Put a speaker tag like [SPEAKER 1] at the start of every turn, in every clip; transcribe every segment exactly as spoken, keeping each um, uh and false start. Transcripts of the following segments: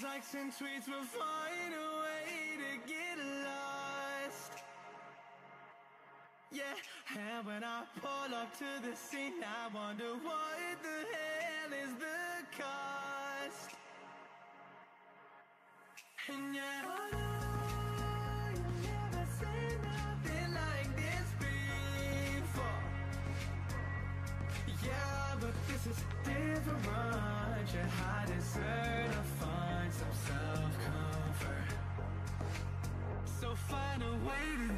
[SPEAKER 1] likes and tweets will find a way to get lost. Yeah, and when I pull up to the scene, I wonder what the hell is the cost. And yeah, I know you never seen nothing like this before. Yeah, but this is different. You I deserve to find some self-comfort. So find a way to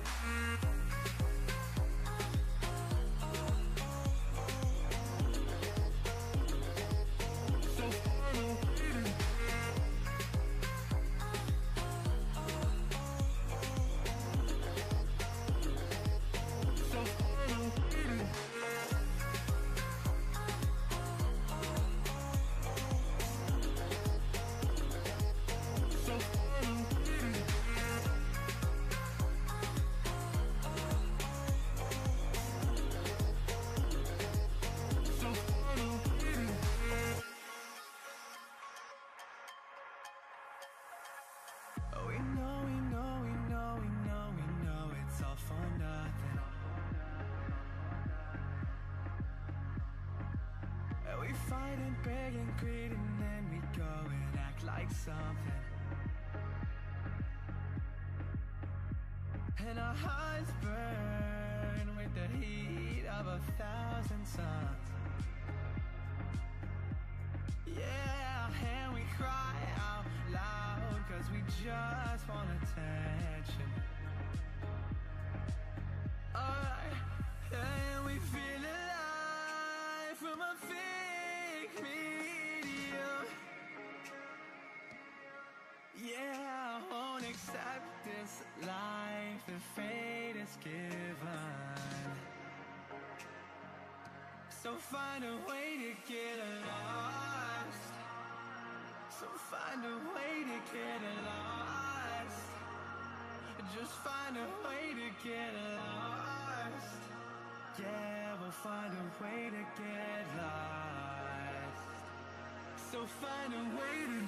[SPEAKER 1] something. And our hearts burn with the heat of a thousand suns. Yeah, and we cry out loud cause we just want attention. Alright, and we feel alive from a fake medium. Yeah, I won't accept this life that fate is given. So find a way to get lost. So find a way to get lost. Just find a way to get lost. Yeah, we'll find a way to get lost. So find a way to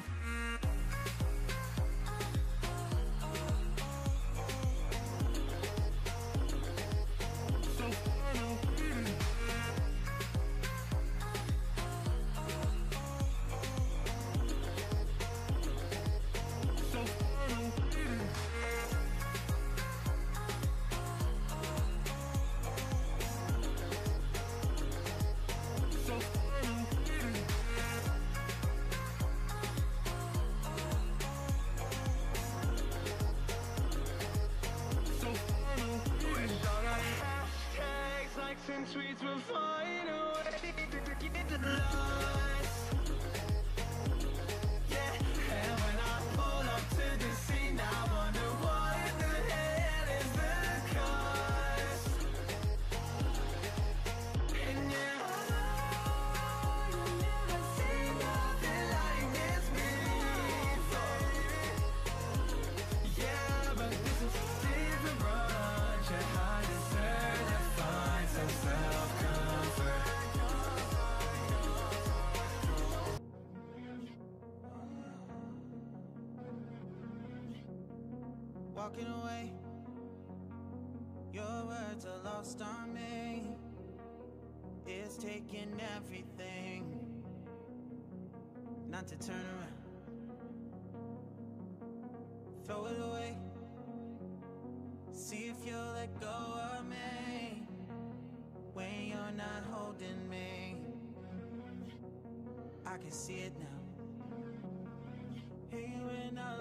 [SPEAKER 1] and tweets will find a way to get lost. Yeah, and when I pull up to the scene, I wonder what the hell is the cost. And yeah, I know you never seen nothing like this before. Yeah, but this is different. Yeah, I deserve to find some self-comfort.
[SPEAKER 2] Walking away, your words are lost on me. It's taking everything not to turn around. Throw it away, see if you'll let go of me when you're not holding me. I can see it now. Hey, when I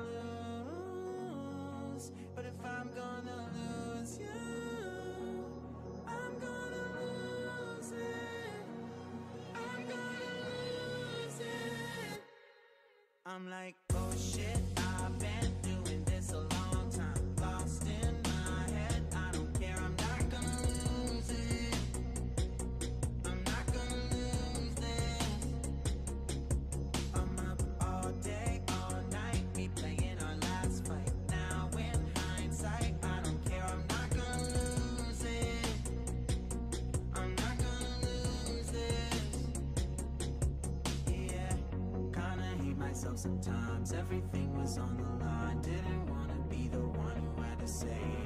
[SPEAKER 2] lose, but if I'm gonna lose you, I'm gonna lose it. I'm gonna lose it. I'm like, oh shit, I've been doing this a long time. Lost in my head, I don't care, I'm not gonna lose it. I'm not gonna lose this. I'm up all day, all night, we playing our last fight. Now in hindsight, I don't care, I'm not gonna lose it. I'm not gonna lose this. Yeah, kinda hate myself myself sometimes. Everything was on the line, didn't wanna be the one who had to say